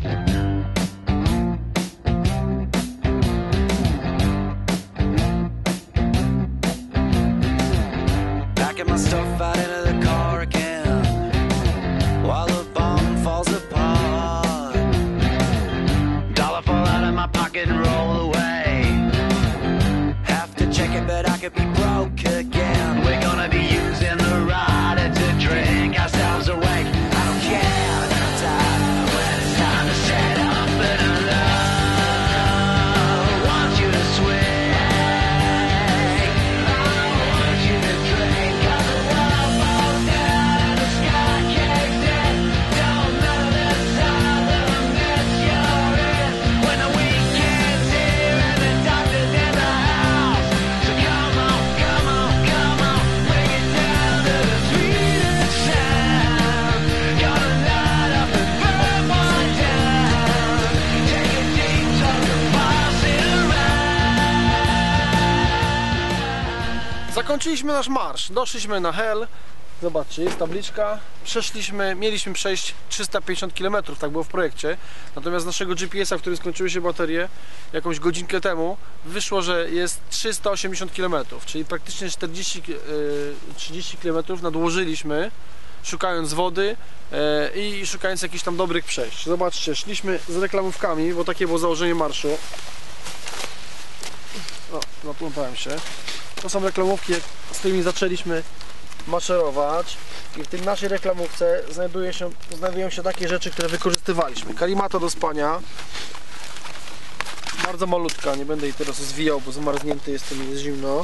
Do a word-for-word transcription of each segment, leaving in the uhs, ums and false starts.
Packing my stuff out into the car again while the bomb falls apart. Dollar fall out of my pocket and roll away. Have to check it, but I could be broke again. We're gonna be using the rider to drink ourselves awake. I don't care that I'm tired when it's time to set up and love. Want you to swing, I want you to drink. 'Cause the world falls down and the sky caves in. Don't know the side that I miss you're in. When the weekend's here and the doctor's in the house. So come on, come on, come on, bring it down to the sweetest sound. Gonna light up and burn one down. Take a deep talk and pass it around. Zakończyliśmy nasz marsz, doszliśmy na Hel. Zobaczcie, jest tabliczka. Przeszliśmy, mieliśmy przejść trzysta pięćdziesiąt kilometrów, tak było w projekcie. Natomiast z naszego G P S-a, w którym skończyły się baterie jakąś godzinkę temu, wyszło, że jest trzysta osiemdziesiąt kilometrów, czyli praktycznie czterdzieści trzydzieści kilometrów nadłożyliśmy, szukając wody e, i szukając jakichś tam dobrych przejść. Zobaczcie, szliśmy z reklamówkami, bo takie było założenie marszu. O, zaplątałem się. To są reklamówki, z którymi zaczęliśmy maszerować. I w tej naszej reklamówce znajduje się, znajdują się takie rzeczy, które wykorzystywaliśmy. Kalimata do spania. Bardzo malutka, nie będę jej teraz zwijał, bo zamarznięty jest, mi jest zimno.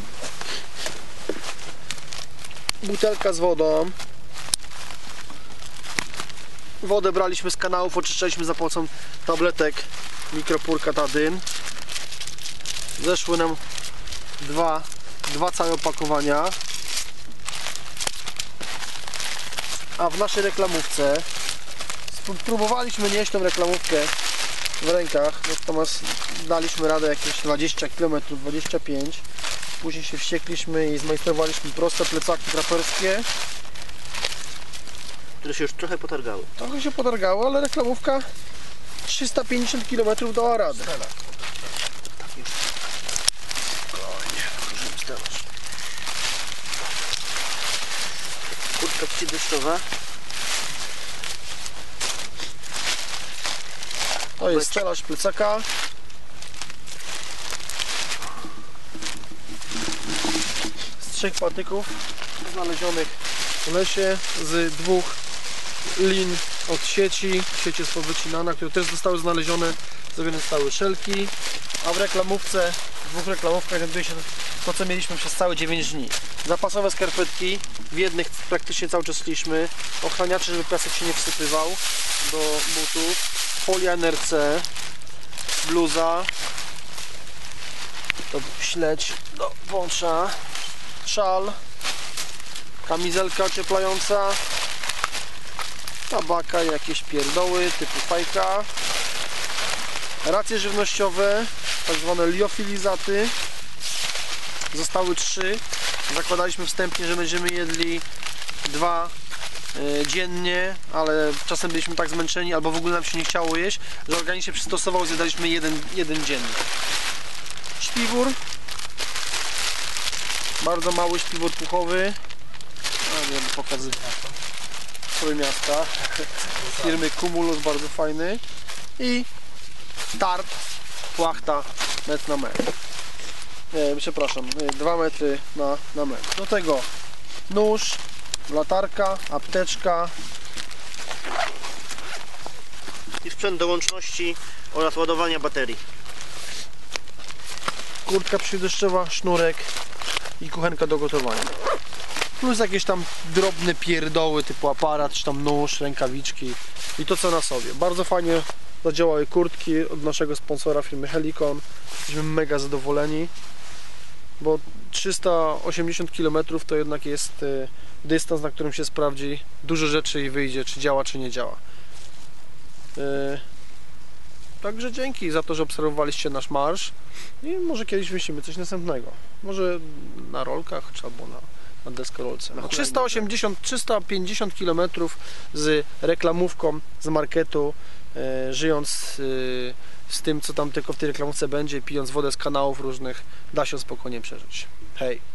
Butelka z wodą. Wodę braliśmy z kanałów, oczyszczaliśmy za pomocą tabletek mikropurkatadyn. Zeszły nam dwa, dwa całe opakowania. A w naszej reklamówce próbowaliśmy nieść tą reklamówkę w rękach, natomiast daliśmy radę jakieś dwadzieścia kilometrów, dwadzieścia pięć. Później się wściekliśmy i zmajstrowaliśmy proste plecaki traperskie, które się już trochę potargały. trochę się podargało, ale reklamówka trzysta pięćdziesiąt kilometrów dała radę. Tak już. Spokojnie, możemy stać. Kurtka przydeszczowa. To jest stelaż plecaka. Z trzech patyków znalezionych w lesie, z dwóch lin od sieci. Sieć jest powycinana, które też zostały znalezione. Zrobione zostały szelki. A w reklamówce, w dwóch reklamówkach znajduje się to, co mieliśmy przez całe dziewięć dni. Zapasowe skarpetki, w jednych praktycznie cały czas szliśmy. Ochraniacze, żeby piasek się nie wsypywał do butów. Folia N R C, bluza, to śledź do wątrza, szal, kamizelka ocieplająca, tabaka i jakieś pierdoły typu fajka, racje żywnościowe, tak zwane liofilizaty. Zostały trzy. Zakładaliśmy wstępnie, że będziemy jedli dwa dziennie, ale czasem byliśmy tak zmęczeni albo w ogóle nam się nie chciało jeść, że organizm się przystosował, zjadaliśmy jeden, jeden dziennie. Śpiwór, bardzo mały śpiwór puchowy, a nie wiem, pokazywać Trójmiasta, firmy Cumulus, bardzo fajny, i tart, płachta metr na metr, nie, przepraszam, dwa metry na, na metr. Do tego nóż, latarka, apteczka I sprzęt do łączności oraz ładowania baterii. Kurtka przydeszczowa, sznurek i kuchenka do gotowania. Plus jakieś tam drobne pierdoły typu aparat, czy tam nóż, rękawiczki i to co na sobie. Bardzo fajnie zadziałały kurtki od naszego sponsora firmy Helicon. Jesteśmy mega zadowoleni, bo trzysta osiemdziesiąt kilometrów to jednak jest dystans, na którym się sprawdzi dużo rzeczy i wyjdzie, czy działa, czy nie działa. Także dzięki za to, że obserwowaliście nasz marsz i może kiedyś myślimy coś następnego. Może na rolkach, czy albo na, na deskorolce. No, trzysta osiemdziesiąt trzysta pięćdziesiąt kilometrów z reklamówką z marketu e, żyjąc e, z tym, co tam tylko w tej reklamówce będzie, pijąc wodę z kanałów różnych, da się spokojnie przeżyć. Hej!